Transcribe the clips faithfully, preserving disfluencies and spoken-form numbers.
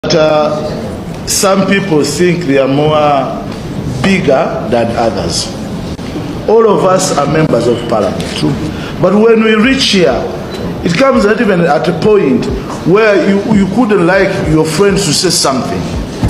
But uh, some people think they are more bigger than others. All of us are members of parliament. True. But when we reach here, it comes at even at a point where you, you couldn't like your friends to say something.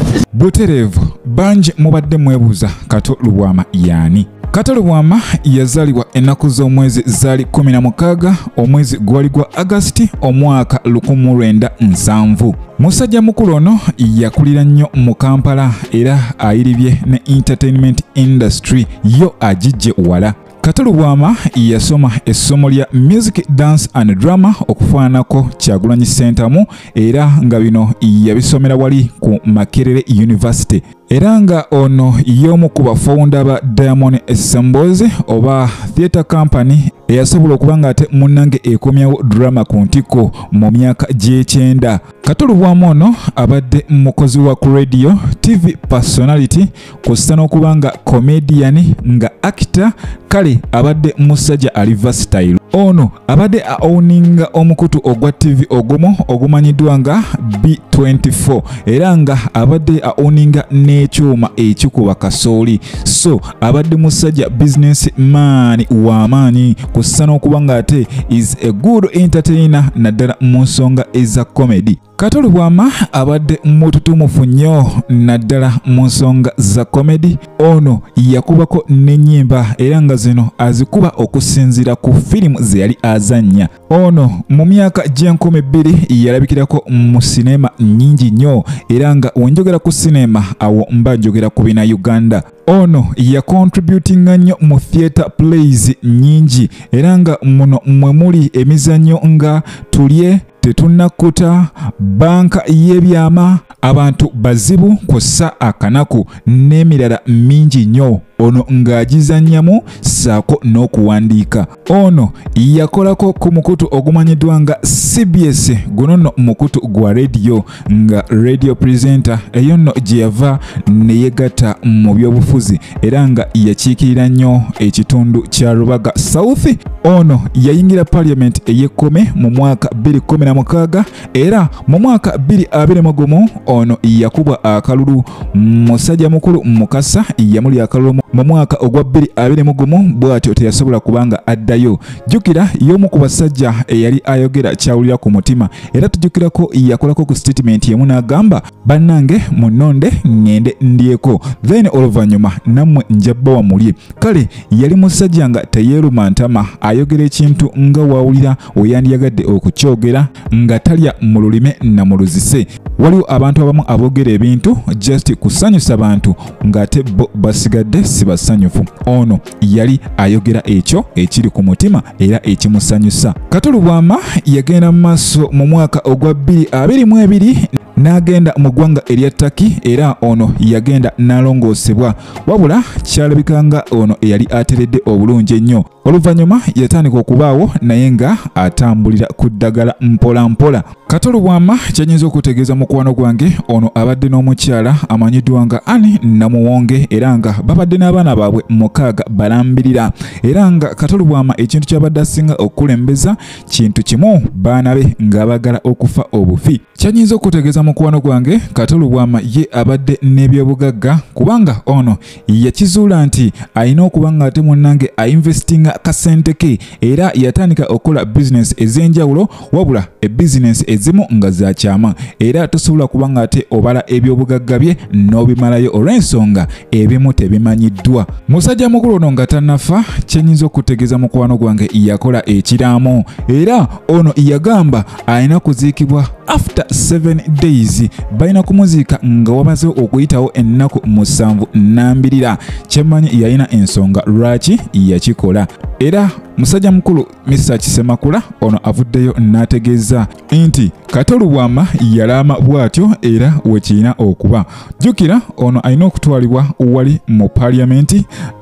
Buterevu banji mubadde mwebuuza Kato Lubwama yani. Kato Lubwama yazalibwa ennaku z'omwezi zaali kumi na mukaaga omwezi gwali gwa August omwaka lukumi mu lwenda nsanvu. Musajja mukulu ono yakulira nnyo mu Kampala era ayiribye ne entertainment industry yo agijje wala. Kato Lubwama yasoma essomo lya music, dance and drama okufaanako Kyagulanyi Center era nga bino yabisomera wali ku Makerere University. Era nga ono y'omu ku bafounder ba Diamond Assembles oba theatre company eyasobola okuba nga ate munnange ekomyawo drama ku ntiko mu myaka gy'ekyenda. Kato Lubwama ono abadde mukozi wa ku radio, T V personality, kussa n'okuba nga comedian nga actor, kale abadde musajja ali versatile. Ono abadde owninga omukutu ogwa T V ogumu ogumanyiddwa nga B twenty-four era nga abadde owninga n'ekyuma ekikuba kasooli. So abadde musajja business man w'amaanyi kussa n'okuba nga ate is a good entertainer naddala mu nsonga eza comedy. Kato Lubwama abadde mututumufu nnyo naddala mu nsonga za comedy. Ono yakubako n'ennyimba era nga zino azikuba okusinziira ku firimu ze yali azannya. Ono mu myaka gy'enkumi bbiri yalabikirako mu sinema nnyingi nnyo era nga wenjogera ku sinema awo mba njogera ku bina Uganda. Ono ya contributinga nnyo mu theatre plays nnyingi era nga muno mwe muli emizannyo nga Tulye, Tetunnakuta, Banka y'Ebyama, Abantu Bazibu, Kussa Akanaku n'emirala mingi nnyo. Ono ng'agizannyamu saako n'okuwandiika. Ono yakolako ku mukutu ogumanyiddwa nga C B S, guno nno mukutu gwa radio nga radio presenter eyo nno gye yava ne yegatta mu by'obufuzi era nga yakiikirira nnyo ekitundu kya Rubaga South. Ono yayingira parliament ey'ekkumi mu mwaka bbiri kumi na mukaaga era mu mwaka bbiri abiri mu gumu ono yakubwa akalulu. Musajja mukulu Mukasa yamuli akalulu mu mwaka ogwa bbiri abiri mu gumu bw'atyo teyasobola kubanga addayo. Jjukira y'omu ku basajja eyali ayogera kyawulira ku mutima era tujjukirako yakolako ku statement yemu n'agamba bannange munnonde ngende ndyeko then oluvannyuma nammwe njabba wamulye. Kale yali musajja nga teyeeruma ntama, ayogera ekintu nga waawulira oyandiyagadde okukyogera nga talya mu lulime na mu luzise. Waliwo abantu abamu aboogera ebintu just kusanyusa bantu ng'ate bo basigadde si basanyufu. Ono yali ayogera ekyo ekiri ku mutima era ekimusanyusa. Kato Lubwama yagenda mu maaso mu mwaka ogwa bbiri abiri mu ebiri n'agenda mu ggwanga erya Turkey era ono yagenda n'alongoosebwa wabula kyalabika nga ono eyali ateredde obulungi ennyo. Oluvannyuma yatandika okubaawo naye nga atambulira ku ddagala mpola mpola. Kato Lubwama kyanyinza okutegeeza mukwano gwange ono abadde n'omukyala amanyiddwa nga Ani Namuwonge era nga babadde n'abaana baabwe mukaaga balambirira era nga Kato Lubwama ekintu kyabadde asinga okukulembeza kintu kimu, baana be ng'abagala okufa obufi. Kyanyinza okutegeeza mukwano gwange Kato Lubwama ye abadde n'ebyobugagga kubanga ono yakizuula nti alina okuba nga ate munnange ainvestinga kasente ke era yatandika okukola business ez'enjawulo wabula e business ezimu nga za kyama era tosobola kuba nga ate obala ebyobugagga bye n'obimalayo olw'ensonga ebimu tebimanyiddwa. Musajja mukulu ono nga tannafa kyenyinza okutegeeza mukwano gwange yakola ekiraamo era ono yagamba alina kuziikibwa after seven days, balina kumuziika nga wamazewo okuyitawo ennaku musanvu nnambirira. Kyemmanyi yalina ensonga lwaki yakikola era musajja mukulu Mister Kisemakula ono avuddeyo n'ategeeza nti Kato Lubwama yalaama bw'atyo era wekirina okuba. Jjukira ono alina okutwalibwa wali mu parliament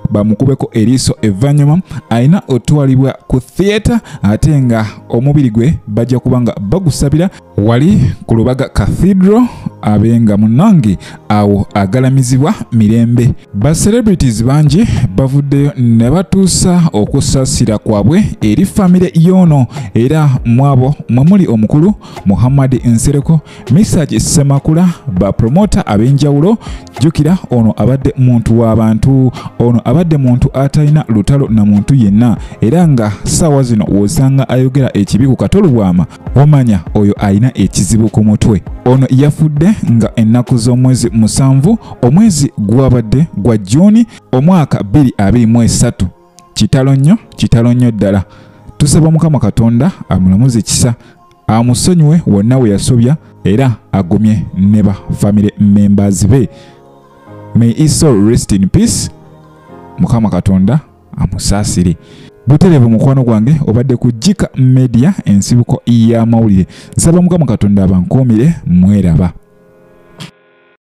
bamukubeko eriiso evanyuma alina otwalibwa ku theatre ate nga omubiri gwe bajja kubanga bagusabira wali ku Lubaga Cathedral abenga munange awo agalamizibwa mirembe. Ba celebrities bangi bavuddeyo ne batuusa okusaasira kwabwe eri famire yono era mwabo mwemuli omukulu Muhammad Nsereko, Message Semakula, ba promoter ab'enjawulo. Jukira ono abadde muntu w'abantu, ono abadde muntu atalina lutalo na muntu yenna era nga ssaawa zino wosanga ayogera ekibi ku Kato Lubwama omanya oyo alina ekizibu ku mutwe. Ono yafudde nga ennaku z'omwezi musanvu omwezi gwabadde gwa Juni omwaka bbiri abiri mu esatu. Kitalo nnyo, kitalo nnyo ddala. Tusaba Mukama Katonda amulamuze kisa, amusonyiwe wonna we yasobya era agumye ne ba family members be. May his soul rest in peace. Mukama Katonda amusaasire. Buterevu mukwano gwange obadde ku Jika Media ensibuko y'amawulire. Nsaba Mukama Katonda abankuumire mweraba.